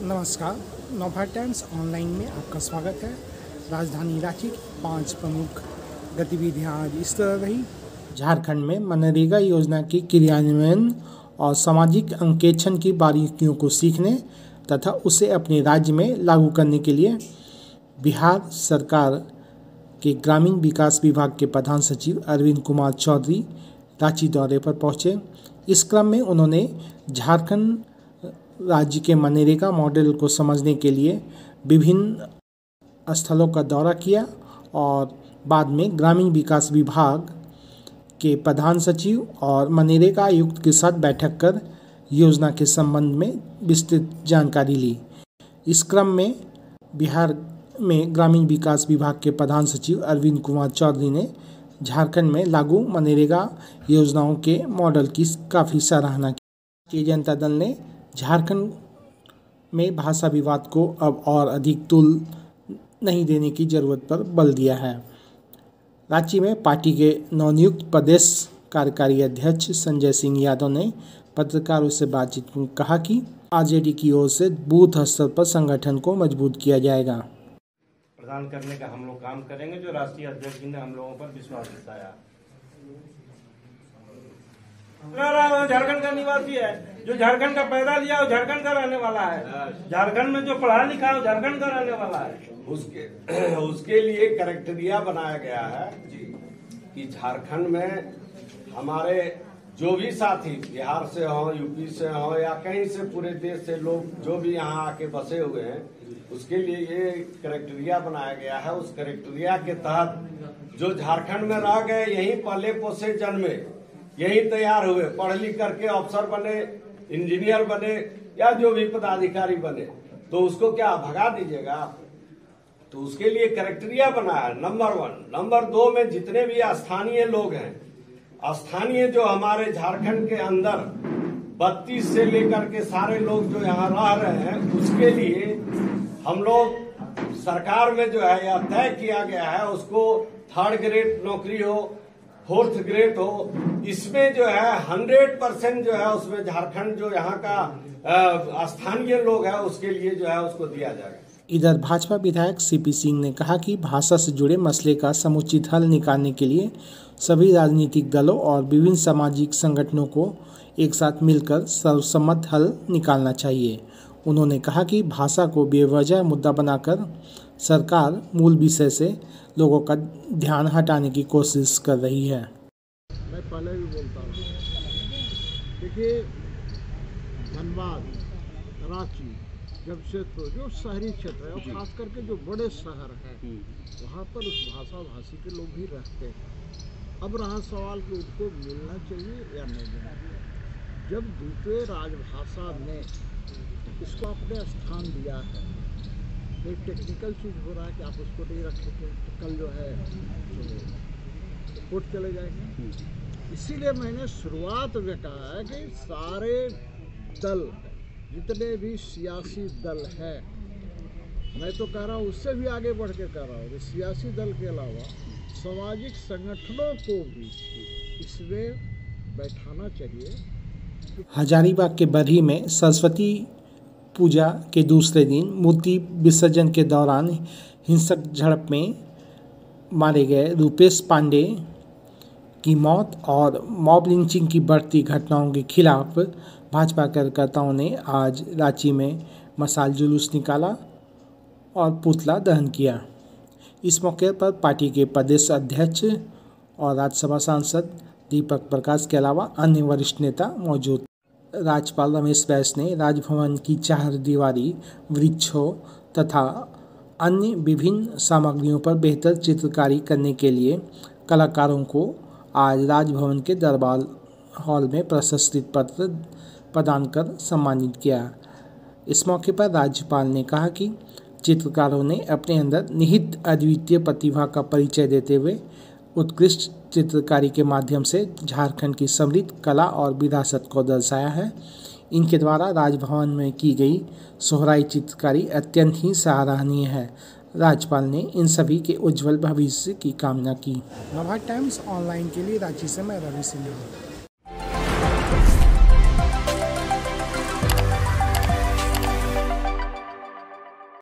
नमस्कार, Navbharat times online में आपका स्वागत है। राजधानी रांची की 5 प्रमुख गतिविधियां आज इस तरह रही। झारखंड में मनरेगा योजना की क्रियान्वयन और सामाजिक अंकेक्षण की बारीकियों को सीखने तथा उसे अपने राज्य में लागू करने के लिए बिहार सरकार के ग्रामीण विकास विभाग के प्रधान सचिव अरविंद कुमार चौधरी रांची दौरे पर पहुंचे। इस क्रम में उन्होंने झारखंड राज्य के मनरेगा मॉडल को समझने के लिए विभिन्न स्थलों का दौरा किया और बाद में ग्रामीण विकास विभाग के प्रधान सचिव और मनरेगा आयुक्त के साथ बैठक कर योजना के संबंध में विस्तृत जानकारी ली। इस क्रम में बिहार में ग्रामीण विकास विभाग के प्रधान सचिव अरविंद कुमार चौधरी ने झारखंड में लागू मनरेगा योजनाओं के मॉडल की काफ़ी सराहना की। भारतीय जनता दल ने झारखंड में भाषा विवाद को अब और अधिक तूल नहीं देने की जरूरत पर बल दिया है। रांची में पार्टी के नवनियुक्त प्रदेश कार्यकारी अध्यक्ष संजय सिंह यादव ने पत्रकारों से बातचीत में कहा कि आरजेडी की ओर से बूथ स्तर पर संगठन को मजबूत किया जाएगा। प्रदान करने का हम लोग काम करेंगे, जो राष्ट्रीय अध्यक्ष ने हम लोगों पर विश्वास जताया। झारखंड का निवासी है, जो झारखंड का पैदा लिया वो झारखंड का रहने वाला है। झारखंड में जो पढ़ा लिखा है वो झारखंड का रहने वाला है। उसके लिए क्राइटेरिया बनाया गया है कि झारखंड में हमारे जो भी साथी बिहार से हो, यूपी से हो या कहीं से पूरे देश से लोग जो भी यहाँ आके बसे हुए हैं, उसके लिए ये क्राइटेरिया बनाया गया है। उस क्राइटेरिया के तहत जो झारखंड में रह गए, यहीं पले पोसे जन्मे, यही तैयार हुए, पढ़ लिख करके अफसर बने, इंजीनियर बने या जो भी पदाधिकारी बने, तो उसको क्या भगा दीजिएगा आप? तो उसके लिए क्राइटेरिया बना है, नंबर 1। नंबर 2 में जितने भी स्थानीय लोग हैं, स्थानीय जो हमारे झारखंड के अंदर 32 से लेकर के सारे लोग जो यहाँ रह रहे हैं, उसके लिए हम लोग सरकार में जो है यह तय किया गया है, उसको 3rd ग्रेड नौकरी हो, 4th ग्रेड हो, इसमें जो है 100% जो है उसमें झारखंड जो यहाँ का स्थानीय लोग है उसके लिए जो है उसको दिया जाएगा। इधर भाजपा विधायक सीपी सिंह ने कहा कि भाषा से जुड़े मसले का समुचित हल निकालने के लिए सभी राजनीतिक दलों और विभिन्न सामाजिक संगठनों को एक साथ मिलकर सर्वसम्मत हल निकालना चाहिए। उन्होंने कहा कि भाषा को बेवजह मुद्दा बनाकर सरकार मूल विषय से लोगों का ध्यान हटाने की कोशिश कर रही है। मैं पहले भी बोलता हूँ, देखिए धनबाद, रांची, जमशेदपुर जो शहरी क्षेत्र है और खास करके जो बड़े शहर हैं, वहाँ पर उस भाषा भाषी के लोग भी रहते हैं। अब रहा सवाल कि उनको मिलना चाहिए या नहीं मिलना चाहिए। जब दूसरे राजभाषा ने इसको अपने स्थान दिया है, एक टेक्निकल चीज़ हो रहा है कि आप उसको नहीं रखेंगे तो कल जो है तो कोर्ट चले जाएंगे। इसीलिए मैंने शुरुआत में कहा है कि सारे दल, जितने भी सियासी दल हैं, मैं तो कह रहा हूँ उससे भी आगे बढ़ के कह रहा हूँ कि सियासी दल के अलावा सामाजिक संगठनों को भी इसमें बैठाना चाहिए। हजारीबाग के बरही में सरस्वती पूजा के दूसरे दिन मूर्ति विसर्जन के दौरान हिंसक झड़प में मारे गए रूपेश पांडे की मौत और मॉब लिंचिंग की बढ़ती घटनाओं के खिलाफ भाजपा कार्यकर्ताओं ने आज रांची में मशाल जुलूस निकाला और पुतला दहन किया। इस मौके पर पार्टी के प्रदेश अध्यक्ष और राज्यसभा सांसद दीपक प्रकाश के अलावा अन्य वरिष्ठ नेता मौजूद। राज्यपाल रमेश बैस ने राजभवन की चारदीवारी, वृक्षों तथा अन्य विभिन्न सामग्रियों पर बेहतर चित्रकारी करने के लिए कलाकारों को आज राजभवन के दरबार हॉल में प्रशस्ति पत्र प्रदान कर सम्मानित किया। इस मौके पर राज्यपाल ने कहा कि चित्रकारों ने अपने अंदर निहित अद्वितीय प्रतिभा का परिचय देते हुए उत्कृष्ट चित्रकारी के माध्यम से झारखंड की समृद्ध कला और विरासत को दर्शाया है। इनके द्वारा राजभवन में की गई सोहराई चित्रकारी अत्यंत ही सराहनीय है। राज्यपाल ने इन सभी के उज्जवल भविष्य की कामना की। नवभारत टाइम्स ऑनलाइन के लिए रांची से मैं रवि सिन्हा।